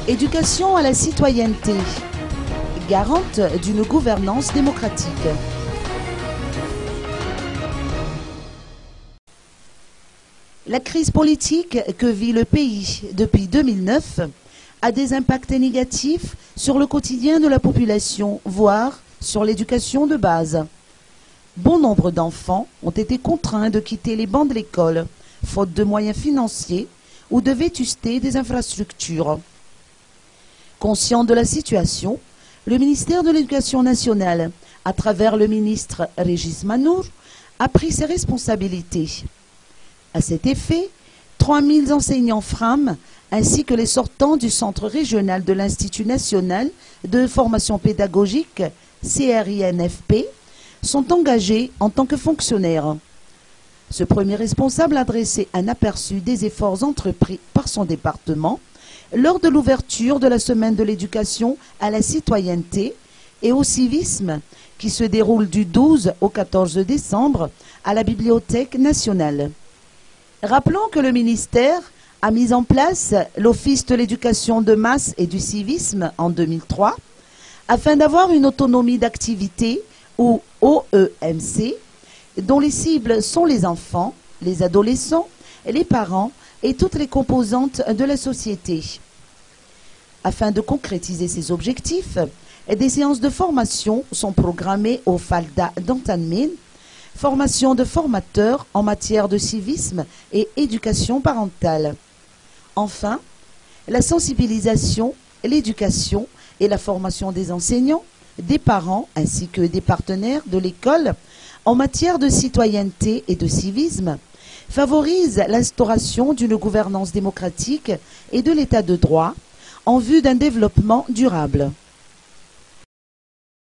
Éducation à la citoyenneté, garante d'une gouvernance démocratique. La crise politique que vit le pays depuis 2009 a des impacts négatifs sur le quotidien de la population, voire sur l'éducation de base. Bon nombre d'enfants ont été contraints de quitter les bancs de l'école, faute de moyens financiers ou de vétusté des infrastructures. Conscient de la situation, le ministère de l'Éducation nationale, à travers le ministre Régis Manour, a pris ses responsabilités. À cet effet, 3000 enseignants FRAM ainsi que les sortants du Centre régional de l'Institut national de formation pédagogique, CRINFP, sont engagés en tant que fonctionnaires. Ce premier responsable a dressé un aperçu des efforts entrepris par son département lors de l'ouverture de la semaine de l'éducation à la citoyenneté et au civisme qui se déroule du 12 au 14 décembre à la Bibliothèque nationale. Rappelons que le ministère a mis en place l'Office de l'éducation de masse et du civisme en 2003 afin d'avoir une autonomie d'activité ou OEMC dont les cibles sont les enfants, les adolescents, les parents et toutes les composantes de la société. Afin de concrétiser ces objectifs, des séances de formation sont programmées au FALDA d'Antanmin, formation de formateurs en matière de civisme et éducation parentale. Enfin, la sensibilisation, l'éducation et la formation des enseignants, des parents ainsi que des partenaires de l'école en matière de citoyenneté et de civisme favorisent l'instauration d'une gouvernance démocratique et de l'état de droit en vue d'un développement durable.